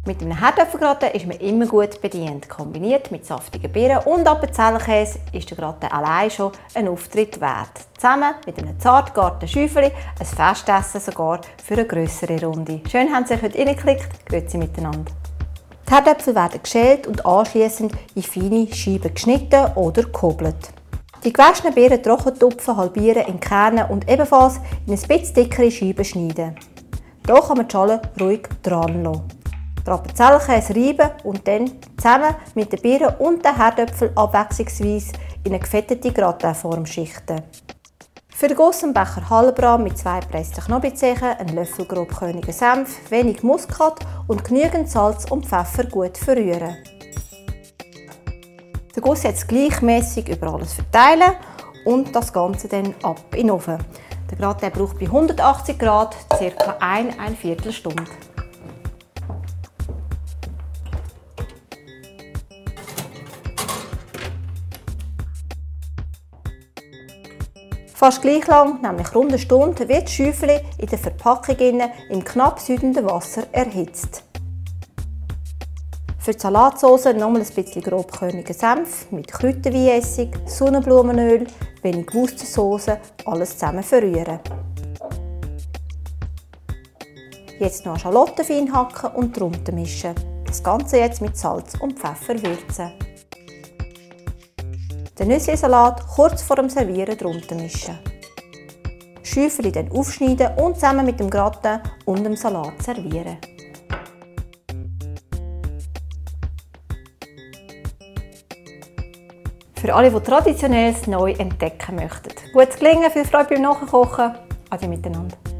Mit einem Herdöpfelgratin ist man immer gut bedient. Kombiniert mit saftigen Birnen und Appenzellenkäse ist der Gratin allein schon ein Auftritt wert. Zusammen mit einem zart gegarten Schäufeli ein Festessen sogar für eine grössere Runde. Schön haben Sie sich heute reingeklickt. Grüezi miteinander. Die Herdöpfel werden geschält und anschliessend in feine Scheiben geschnitten oder gehobelt. Die gewaschenen Birnen trockentupfen, halbieren in Kerne und ebenfalls in ein bisschen dickere Scheiben schneiden. Hier kann man die Schale ruhig dran lassen. Den Appenzellenkäse reiben und dann zusammen mit den Birnen und den Herdöpfeln abwechslungsweise in eine gefettete Gratinform schichten. Für den Guss einen Becher Halbbrand mit 2 gepressten Knoblauchzehen, einen Löffel grobkörnigen Senf, wenig Muskat und genügend Salz und Pfeffer gut verrühren. Den Guss jetzt gleichmäßig über alles verteilen und das Ganze dann ab in den Ofen. Der Gratin braucht bei 180 Grad ca. eine Viertelstunde. Fast gleich lang, nämlich rund eine Stunde, wird das Schäufeli in der Verpackung im knapp südenden Wasser erhitzt. Für die Salatsauce nochmal ein bisschen grobkörnigen Senf mit Kräuterweinessig, Sonnenblumenöl, wenig Wustersauce, alles zusammen verrühren. Jetzt noch Schalotten fein hacken und drunter mischen. Das Ganze jetzt mit Salz und Pfeffer würzen. Den Nüsslisalat kurz vor dem Servieren drunter mischen. Schäufeli dann aufschneiden und zusammen mit dem Gratin und dem Salat servieren. Für alle, die Traditionelles neu entdecken möchten. Gutes Gelingen, viel Freude beim Nachkochen. Ade miteinander.